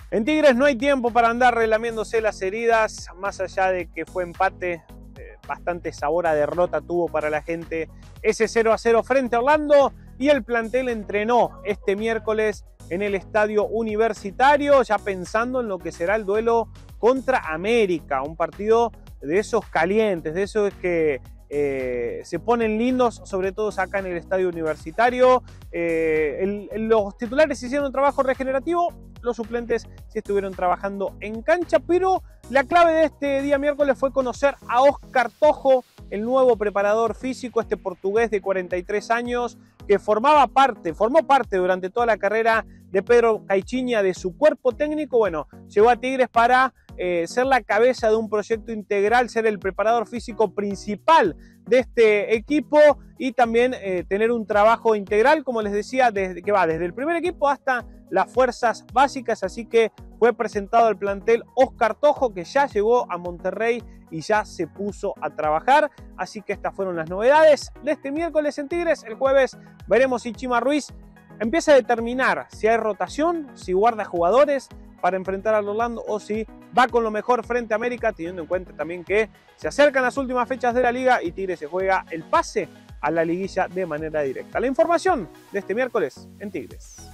En Tigres no hay tiempo para andar relamiéndose las heridas, más allá de que fue empate, bastante sabor a derrota tuvo para la gente ese 0-0 frente a Orlando, y el plantel entrenó este miércoles en el Estadio Universitario, ya pensando en lo que será el duelo contra América, un partido de esos calientes, de esos que se ponen lindos, sobre todo acá en el Estadio Universitario. Los titulares hicieron un trabajo regenerativo, los suplentes sí estuvieron trabajando en cancha, pero la clave de este día miércoles fue conocer a Óscar Tojo, el nuevo preparador físico, este portugués de 43 años, que formó parte durante toda la carrera de Pedro Caixinha de su cuerpo técnico. Bueno, llegó a Tigres para ser la cabeza de un proyecto integral, ser el preparador físico principal de este equipo y también tener un trabajo integral, como les decía, que va desde el primer equipo hasta las fuerzas básicas. Así que fue presentado al plantel Óscar Tojo, que ya llegó a Monterrey y ya se puso a trabajar. Así que estas fueron las novedades de este miércoles en Tigres. El jueves veremos si Chima Ruiz empieza a determinar si hay rotación, si guarda jugadores para enfrentar al Orlando o si va con lo mejor frente a América, teniendo en cuenta también que se acercan las últimas fechas de la liga y Tigres se juega el pase a la liguilla de manera directa. La información de este miércoles en Tigres.